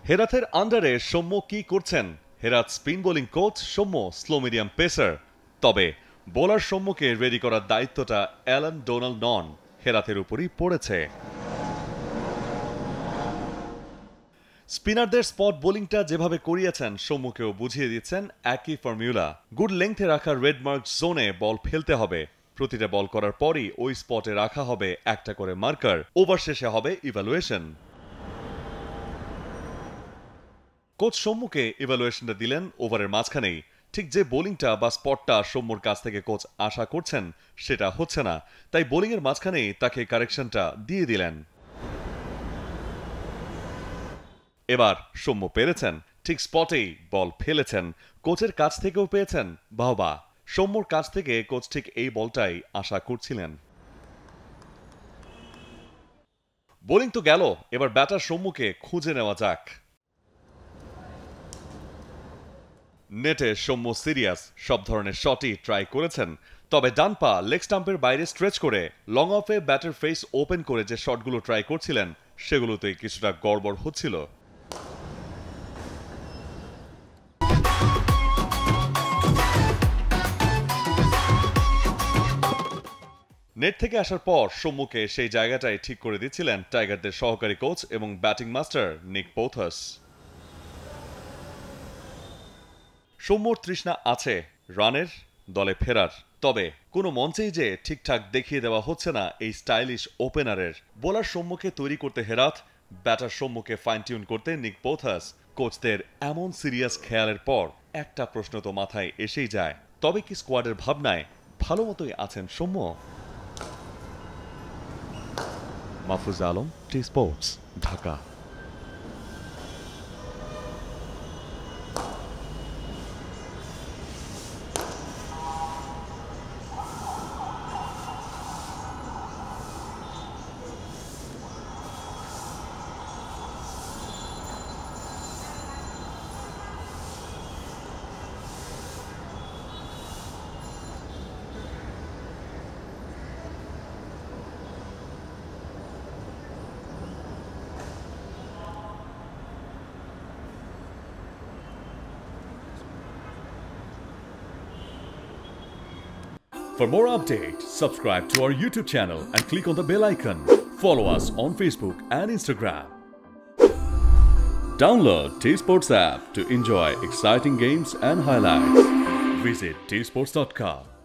হেরাথের আন্ডারে সৌম্য কি করছেন? Herath spin bowling coach, Soumya slow medium pacer. তবে বোলার সৌম্যকে রেডি করার দায়িত্বটা অ্যালান ডোনাল্ড নন, হেরাথের উপরই পড়েছে। স্পিনারদের স্পট বোলিংটা যেভাবে করিয়েছেন, সৌম্যকেও বুঝিয়ে দিচ্ছেন একই ফর্মুলা। গুড লেংথে রাখা রেড মার্ক জোনে বল ফেলতে হবে। প্রতিটা বল করার পরই ওই স্পটে রাখা হবে একটা করে মার্কার। ওভার শেষে হবে ইভ্যালুয়েশন। কোচ সৌম্যকে ইভ্যালুয়েশনটা দিলেন ওভারের মাঝখানেই। ঠিক যে বোলিংটা বা স্পটটা সৌম্যর কাছ থেকে কোচ আশা করছেন সেটা হচ্ছে না, তাই বোলিংয়ের মাঝখানেই তাকে কারেকশনটা দিয়ে দিলেন। এবার সৌম্য পেরেছেন, ঠিক স্পটেই বল ফেলেছেন। কোচের কাছ থেকেও পেয়েছেন বাহবা। সৌম্যর কাছ থেকে কোচ ঠিক এই বলটাই আশা করছিলেন। বোলিং তো গেল, এবার ব্যাটার সৌম্যকে খুঁজে নেওয়া যাক। নেটে সৌম্য সিরিয়াস, সব ধরনের শটই ট্রাই করেছেন। তবে ডান পা লেগ স্টাম্পের বাইরে স্ট্রেচ করে লং অফে ব্যাটের ফেস ওপেন করে যে শটগুলো ট্রাই করছিলেন, সেগুলোতেই কিছুটা গড়বড় হচ্ছিল। নেট থেকে আসার পর সৌম্যকে সেই জায়গাটাই ঠিক করে দিচ্ছিলেন টাইগারদের সহকারী কোচ এবং ব্যাটিং মাস্টার নিক পোথাস। সৌম্যর তৃষ্ণা আছে রানের, দলে ফেরার। তবে কোনো মঞ্চেই যে ঠিকঠাক দেখিয়ে দেওয়া হচ্ছে না এই স্টাইলিশ ওপেনারের। বোলার সৌম্যকে তৈরি করতে হেরাত, ব্যাটার সৌম্যকে ফাইন টিউন করতে নিক পোথাস। কোচদের এমন সিরিয়াস খেয়ালের পর একটা প্রশ্ন তো মাথায় এসেই যায়, তবে কি স্কোয়াডের ভাবনায় ভালো মতোই আছেন Soumya? Mahfuz Alam, TSports, Dhaka. For more updates, subscribe to our YouTube channel and click on the bell icon. Follow us on Facebook and Instagram. Download TSports app to enjoy exciting games and highlights. Visit tsports.com.